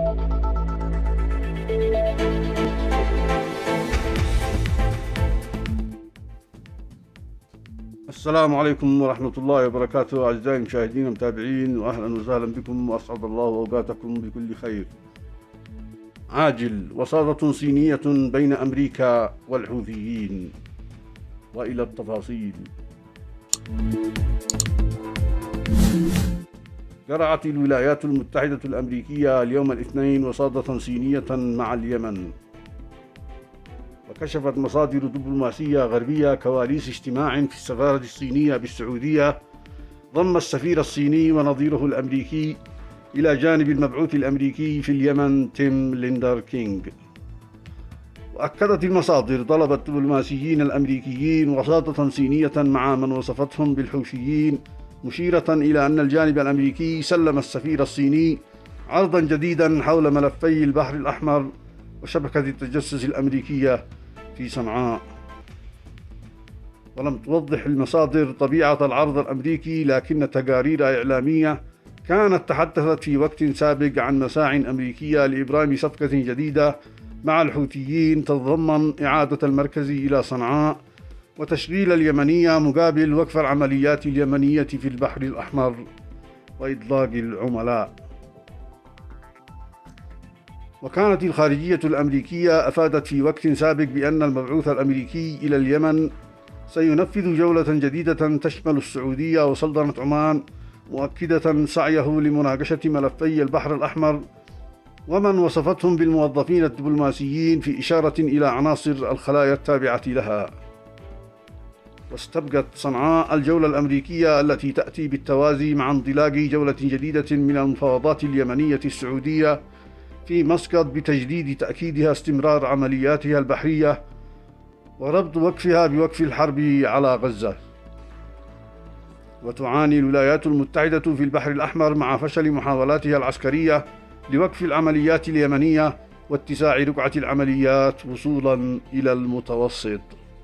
السلام عليكم ورحمة الله وبركاته أعزائي المشاهدين والمتابعين، وأهلا وسهلا بكم وأسعد الله أوقاتكم بكل خير. عاجل: وصادة صينية بين أمريكا والحوثيين. وإلى التفاصيل. قرعت الولايات المتحدة الأمريكية اليوم الاثنين وصادة صينية مع اليمن. وكشفت مصادر دبلوماسية غربية كواليس اجتماع في السفارة الصينية بالسعودية ضم السفير الصيني ونظيره الأمريكي إلى جانب المبعوث الأمريكي في اليمن تيم ليندر كينغ. وأكدت المصادر طلب الدبلوماسيين الأمريكيين وصادة صينية مع من وصفتهم بالحوثيين، مشيرة إلى أن الجانب الأمريكي سلم السفير الصيني عرضا جديدا حول ملفي البحر الأحمر وشبكة التجسس الأمريكية في صنعاء. ولم توضح المصادر طبيعة العرض الأمريكي، لكن تقارير إعلامية كانت تحدثت في وقت سابق عن مساع أمريكية لإبرام صفقة جديدة مع الحوثيين تتضمن إعادة المركز إلى صنعاء وتشغيل اليمنية مقابل وقف العمليات اليمنية في البحر الأحمر وإطلاق العملاء. وكانت الخارجية الأمريكية أفادت في وقت سابق بأن المبعوث الأمريكي إلى اليمن سينفذ جولة جديدة تشمل السعودية وسلطنة عمان، مؤكدة سعيه لمناقشة ملفي البحر الأحمر ومن وصفتهم بالموظفين الدبلوماسيين، في إشارة إلى عناصر الخلايا التابعة لها. واستبقت صنعاء الجولة الأمريكية التي تأتي بالتوازي مع انطلاق جولة جديدة من المفاوضات اليمنية السعودية في مسقط بتجديد تأكيدها استمرار عملياتها البحرية وربط وقفها بوقف الحرب على غزة. وتعاني الولايات المتحدة في البحر الأحمر مع فشل محاولاتها العسكرية لوقف العمليات اليمنية واتساع رقعة العمليات وصولا إلى المتوسط.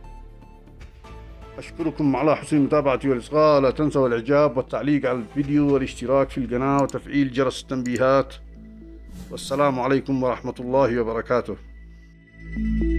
أشكركم على حسن المتابعة والإصغاء. لا تنسوا الإعجاب والتعليق على الفيديو والاشتراك في القناة وتفعيل جرس التنبيهات. والسلام عليكم ورحمة الله وبركاته.